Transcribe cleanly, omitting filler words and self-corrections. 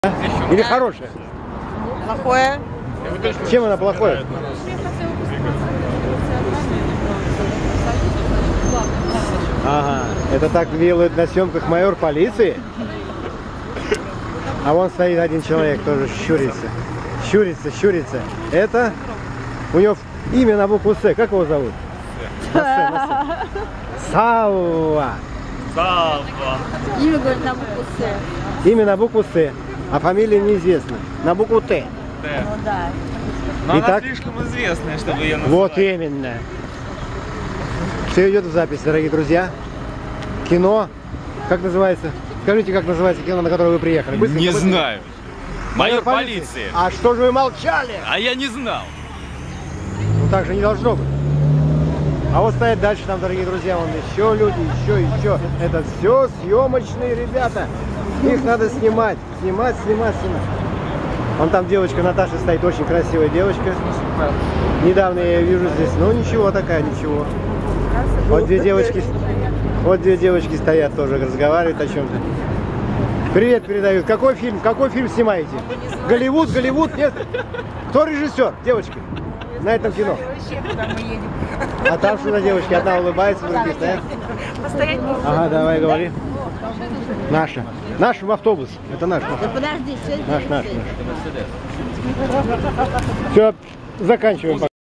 Или хорошее? Плохое. Чем она плохое? Ага, это так делают на съемках майор полиции? А вон стоит один человек, тоже щурится. Щурится. Это у него имя на букву С. Как его зовут? На С. Савва. Имя, говорит, на букву С. Имя на букву С, а фамилия неизвестна. На букву Т. Ну да. Но Итак, она слишком известная, чтобы ее называть. вот именно. Все идет в запись, дорогие друзья. Кино. Как называется? Скажите, как называется кино, на которое вы приехали? Быстренько, Не быстренько. знаю. Майор полиции. А что же вы молчали? А я не знал. Ну так же не должно быть. А вот стоят дальше там, дорогие друзья, вон еще люди, еще. Это все съемочные ребята. Их надо снимать. Снимать. Вон там девочка Наташа стоит, очень красивая девочка. Недавно я ее вижу здесь. Ну ничего такая, ничего. Вот две девочки стоят тоже, разговаривают о чем-то. Привет передают. Какой фильм снимаете? Голливуд, нет? Кто режиссер? Девочки. На этом кино. А там что за девочки? Одна улыбается, другие стоят. Ага, давай говори. Наша. Наш автобус. Это наш. Подожди, Наш. Все, заканчиваем.